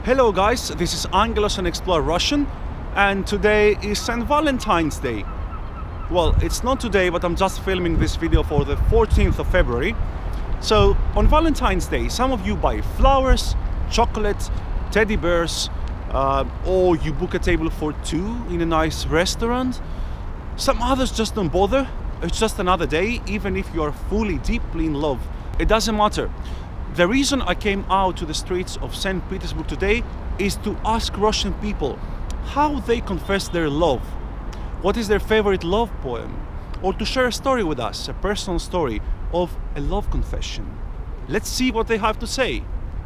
Hello guys, this is Angelos and Explore Russian, and today is St. Valentine's Day. Well, it's not today, but I'm just filming this video for the 14th of February. So, on Valentine's Day, some of you buy flowers, chocolate, teddy bears, or you book a table for two in a nice restaurant. Some others just don't bother. It's just another day, even if you are fully, deeply in love. It doesn't matter. The reason I came out to the streets of St. Petersburg today is to ask Russian people how they confess their love. What is their favorite love poem? Or to share a story with us, a personal story of a love confession. Let's see what they have to say.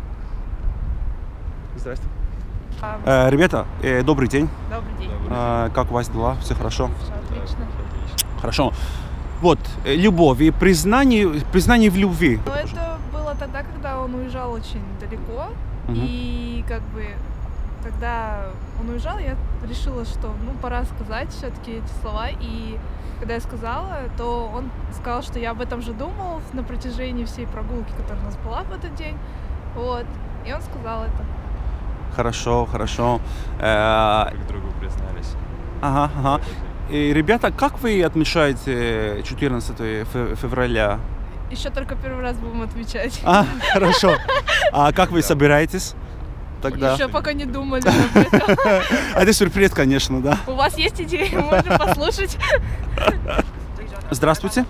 Здрасте. Ребята, добрый день. Добрый день. Как у вас дела? Все хорошо? Отлично. Хорошо. Вот, любовь и признание в любви. Но это было тогда, когда он уезжал очень далеко. И как бы, когда он уезжал, я решила, что пора сказать все-таки эти слова. И когда я сказала, то он сказал, что я об этом же думал на протяжении всей прогулки, которая у нас была в этот день. Вот. И он сказал это. Хорошо, хорошо. Как другу признались. Ага. И, ребята, как вы отмечаете 14 февраля? Еще только первый раз будем отмечать. Хорошо. А как вы собираетесь тогда? Еще пока не думали об этом. Это сюрприз, конечно, да. У вас есть идеи? Можем послушать. Здравствуйте.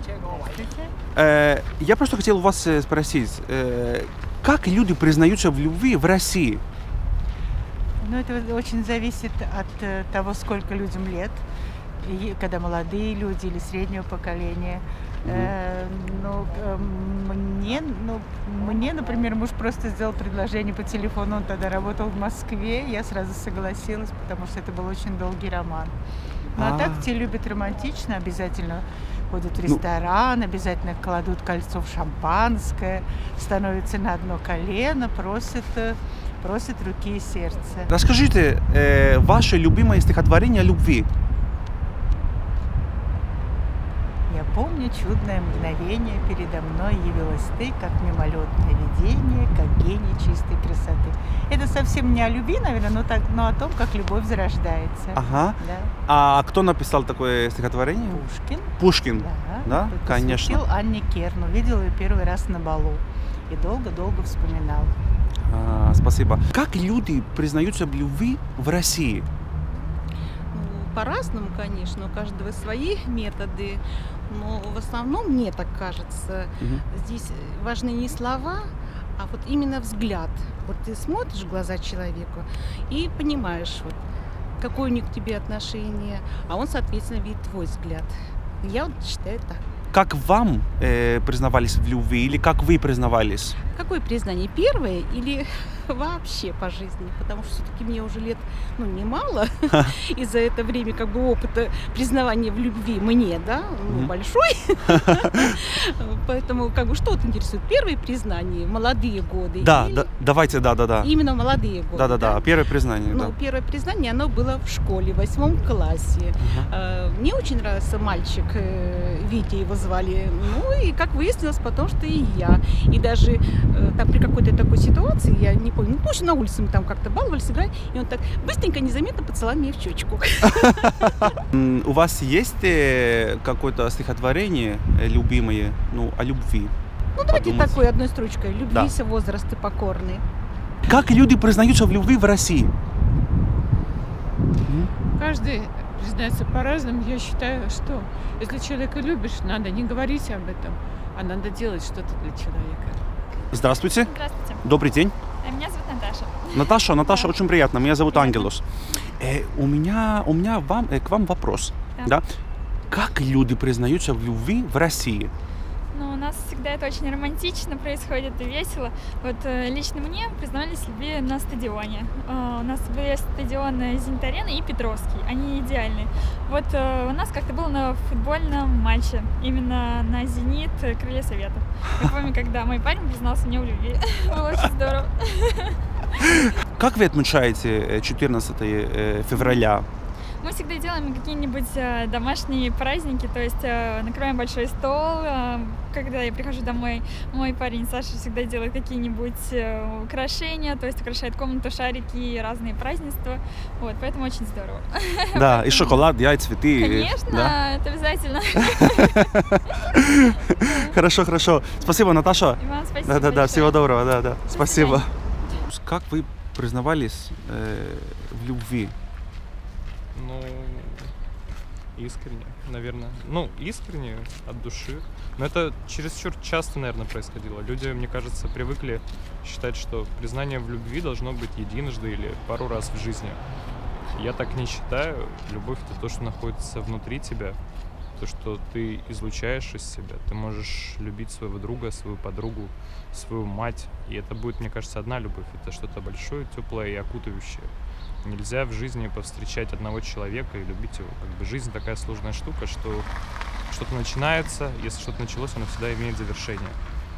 Я просто хотел у вас спросить, как люди признаются в любви в России? Ну, это очень зависит от того, сколько людям лет. И когда молодые люди или среднего поколения. Мне, например, муж просто сделал предложение по телефону, он тогда работал в Москве, я сразу согласилась, потому что это был очень долгий роман. Ну а так те любят романтично, обязательно ходят в ресторан, обязательно кладут кольцо в шампанское, становятся на одно колено, просят руки и сердце. Расскажите ваше любимое стихотворение о любви. Я помню чудное мгновение, передо мной явилась ты, как мимолетное видение, как гений чистой красоты. Это совсем не о любви, наверное, но о том, как любовь зарождается. Ага. Да. А кто написал такое стихотворение? Пушкин. Пушкин? Да, конечно. Посвятил Анне Керн, увидел ее первый раз на балу и долго-долго вспоминал. Спасибо. Как люди признаются в любви в России? По-разному, конечно, у каждого свои методы, но в основном, мне так кажется, здесь важны не слова, а вот именно взгляд. Вот ты смотришь в глаза человеку и понимаешь, вот, какое у них к тебе отношение, а он, соответственно, видит твой взгляд. Я вот считаю так. Как вам признавались в любви или как вы признавались? Какое признание? Первое или вообще по жизни? Потому что все-таки мне уже лет, немало. И за это время как бы опыта признавания в любви мне, да, большой. Поэтому как бы что вот интересует? Первое признание, молодые годы. Да, давайте, да. Именно молодые годы. Да. Первое признание. Первое признание, оно было в школе, в 8 классе. Мне очень нравился мальчик, Витя его звали. Ну и как выяснилось потом, что и я. И даже там при какой-то такой ситуации, я не помню, на улице мы там как-то баловались, играли, и он так быстренько, незаметно поцеловал меня в щечку. У вас есть какое-то стихотворение любимое, о любви? Давайте такой одной строчкой. Любвися, возрасты покорные. Как люди признаются в любви в России? Каждый признается по-разному. Я считаю, что если человека любишь, надо не говорить об этом, а надо делать что-то для человека. Здравствуйте. Здравствуйте. Добрый день. Меня зовут Наташа. Наташа, очень приятно. Меня зовут Ангелос. У меня к вам вопрос. Да? Как люди признаются в любви в России? У нас всегда это очень романтично происходит и весело. Вот лично мне признались в любви на стадионе. У нас были стадионы Зенит-Арена и Петровский. Они идеальные. Вот у нас как-то было на футбольном матче. Именно на Зенит Крылья Советов. Я помню, когда мой парень признался мне в любви. Было очень здорово. Как вы отмечаете 14 февраля? Мы всегда делаем какие-нибудь домашние праздники, то есть накрываем большой стол. Когда я прихожу домой, мой парень Саша всегда делает какие-нибудь украшения, то есть украшает комнату, шарики, разные празднества. Вот, поэтому очень здорово. Да, и шоколад, яйца, цветы. Конечно, да? это обязательно. Хорошо, хорошо. Спасибо, Наташа. И вам спасибо. Да, всего доброго, да. Спасибо. свидания. Как вы признавались в любви? Ну, искренне, наверное. Ну, искренне, от души. Но это чересчур часто, наверное, происходило. Люди, мне кажется, привыкли считать, что признание в любви должно быть единожды или пару раз в жизни. Я так не считаю. Любовь — это то, что находится внутри тебя, то, что ты излучаешь из себя. Ты можешь любить своего друга, свою подругу, свою мать. И это будет, мне кажется, одна любовь. Это что-то большое, теплое и окутывающее. Нельзя в жизни повстречать одного человека и любить его. Как бы жизнь такая сложная штука, что что-то начинается, если что-то началось, оно всегда имеет завершение.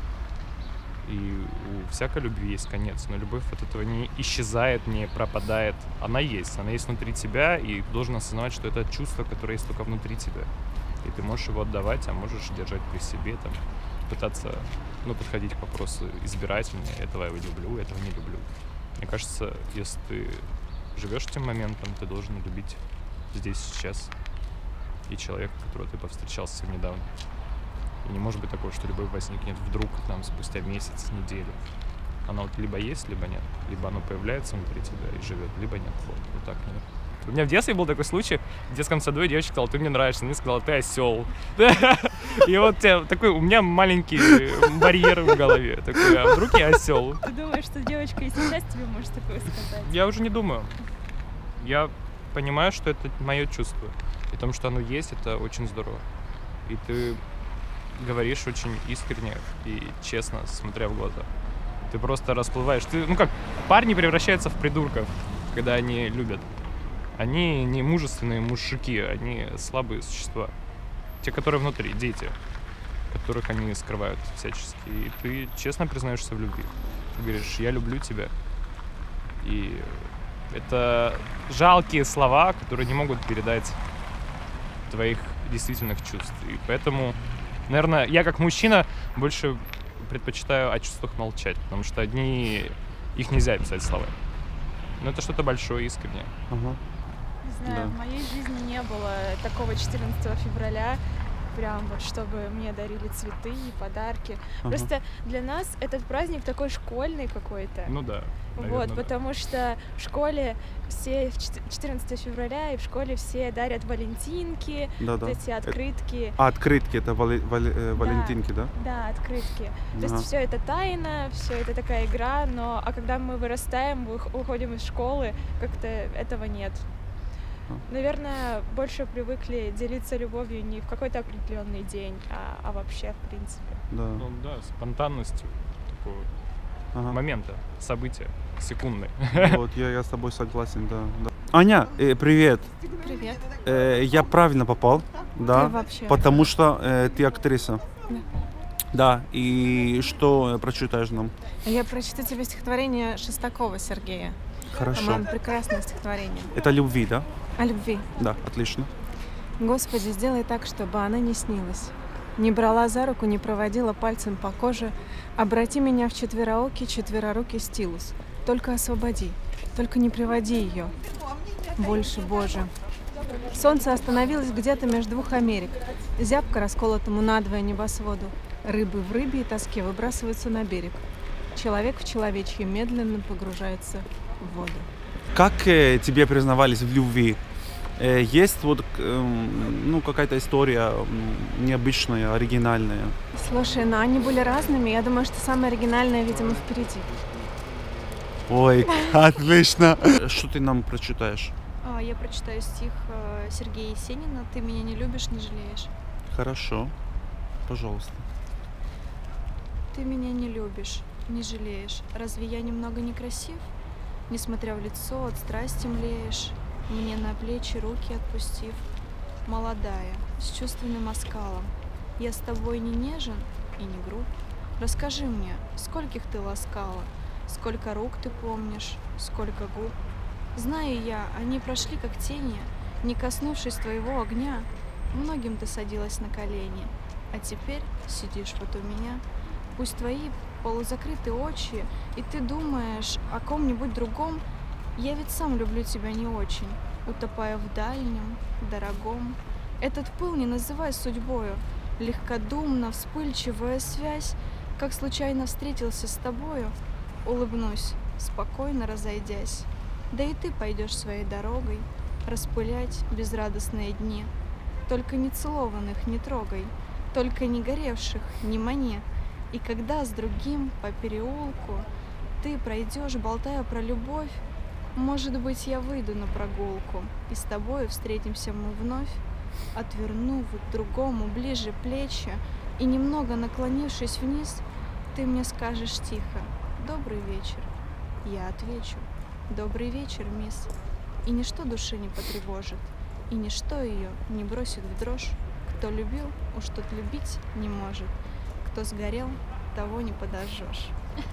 И у всякой любви есть конец, но любовь от этого не исчезает, не пропадает. Она есть внутри тебя, и ты должен осознавать, что это чувство, которое есть только внутри тебя. И ты можешь его отдавать, а можешь держать при себе, там, пытаться, подходить к вопросу избирательно. Этого я люблю, этого не люблю. Мне кажется, если ты живешь этим моментом, ты должен любить здесь, сейчас. И человека, которого ты повстречался совсем недавно. И не может быть такого, что любовь возникнет вдруг, спустя месяц, неделю. Она либо есть, либо нет. Либо оно появляется внутри тебя и живет, либо нет. Вот так нет. У меня в детстве был такой случай, в детском саду девочка сказала: ты мне нравишься. Она мне сказала: ты осел. И вот такой у меня маленький барьер в голове. Такой: а вдруг я осел? Ты думаешь, что девочка и сейчас тебе может такое сказать? Я уже не думаю. Я понимаю, что это мое чувство. И о том, что оно есть, это очень здорово. И ты говоришь очень искренне и честно, смотря в глаза. Ты просто расплываешь. Ты, парни превращаются в придурков, когда они любят. Они не мужественные мужики, они слабые существа. Те, которые внутри, дети, которых они скрывают всячески. И ты честно признаешься в любви. Ты говоришь: я люблю тебя. И это жалкие слова, которые не могут передать твоих действительных чувств. И поэтому, наверное, я как мужчина больше предпочитаю о чувствах молчать, потому что их нельзя описать словами. Но это что-то большое, искреннее. Не знаю, в моей жизни не было такого 14 февраля, прям вот чтобы мне дарили цветы и подарки. Просто для нас этот праздник такой школьный какой-то. Ну да. Наверное, потому что в школе все 14 февраля, и в школе все дарят валентинки, эти открытки. Открытки — это валентинки, да? Да, открытки. То есть все это тайна, все это такая игра, а когда мы вырастаем, уходим из школы, как-то этого нет. Наверное, больше привыкли делиться любовью не в какой-то определенный день, а вообще, в принципе. Да. Спонтанностью такого момента, события, секунды. Вот, я с тобой согласен, да. Аня, привет. Привет. Я правильно попал, да? Вообще. Потому что ты актриса. Да, и что прочитаешь нам? Я прочитаю тебе стихотворение Шестакова Сергея. Хорошо. По-моему, прекрасное стихотворение. Это любви, да? О любви. Да, отлично. Господи, сделай так, чтобы она не снилась. Не брала за руку, не проводила пальцем по коже. Обрати меня в четверорукий стилус. Только освободи, только не приводи ее. Больше, Боже. Солнце остановилось где-то между двух Америк. Зябко расколотому надвое небосводу. Рыбы в рыбе и тоске выбрасываются на берег. Человек в человечье медленно погружается в воду. Как тебе признавались в любви? Есть какая-то история необычная, оригинальная? Слушай, они были разными. Я думаю, что самое оригинальное, видимо, впереди. Ой, отлично! Что ты нам прочитаешь? Я прочитаю стих Сергея Есенина: «Ты меня не любишь, не жалеешь». Хорошо, пожалуйста. Ты меня не любишь, не жалеешь. Разве я немного некрасив? Несмотря в лицо, от страсти млеешь, мне на плечи руки отпустив. Молодая, с чувственным оскалом, я с тобой не нежен и не груб. Расскажи мне, скольких ты ласкала, сколько рук ты помнишь, сколько губ. Знаю я, они прошли как тени, Не коснувшись твоего огня, многим ты садилась на колени, а теперь сидишь вот у меня. Пусть твои полузакрыты очи, и ты думаешь о ком-нибудь другом, я ведь сам люблю тебя не очень, утопая в дальнем, дорогом. Этот пыл не называй судьбою, легкодумно вспыльчивая связь, как случайно встретился с тобою, улыбнусь, спокойно разойдясь. Да и ты пойдешь своей дорогой, распылять безрадостные дни. Только нецелованных не трогай, только не горевших не мани. И когда с другим по переулку ты пройдешь, болтая про любовь, может быть, я выйду на прогулку, и с тобою встретимся мы вновь, отвернув к другому ближе плечи, и немного наклонившись вниз, ты мне скажешь тихо: «Добрый вечер». Я отвечу: «Добрый вечер, мисс». И ничто души не потревожит, и ничто ее не бросит в дрожь. Кто любил, уж тот любить не может. Кто сгорел, того не подожжешь.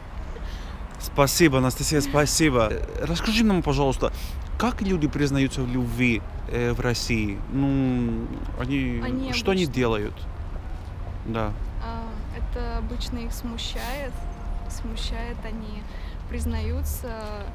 Спасибо, Анастасия, спасибо. Расскажи нам, пожалуйста, как люди признаются в любви в России? Ну, они что они делают? Да. Это обычно их смущает. Они признаются,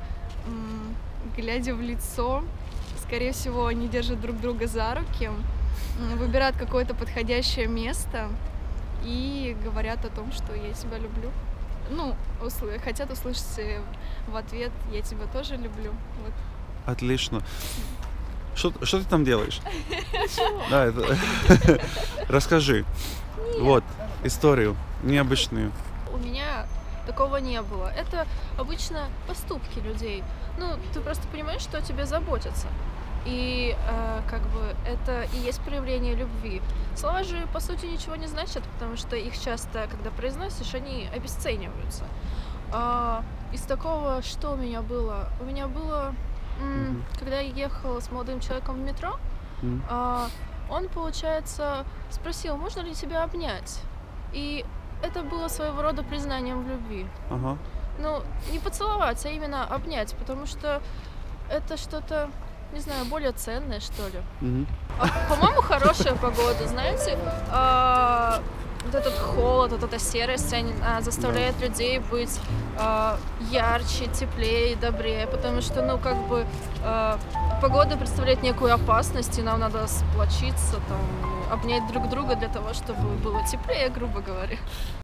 глядя в лицо. Скорее всего, они держат друг друга за руки, выбирают какое-то подходящее место и говорят о том, что я тебя люблю. Ну, хотят услышать в ответ: я тебя тоже люблю. Вот. Отлично. Что ты там делаешь? Да, это... Расскажи. Вот, историю необычную. У меня такого не было. Это обычно поступки людей. Ну, ты просто понимаешь, что о тебе заботятся. И как бы это и есть проявление любви. Слова же, по сути, ничего не значат, потому что их часто, когда произносишь, они обесцениваются. Из такого, что у меня было? У меня было, когда я ехала с молодым человеком в метро, он, получается, спросил: можно ли тебя обнять? И это было своего рода признанием в любви. Ну, не поцеловать, а именно обнять, потому что это что-то, не знаю, более ценное, что ли. По-моему, хорошая погода, знаете, вот этот холод, вот эта серость заставляет людей быть ярче, теплее, добрее, потому что, ну, как бы погода представляет некую опасность, и нам надо сплочиться, там, обнять друг друга для того, чтобы было теплее, грубо говоря.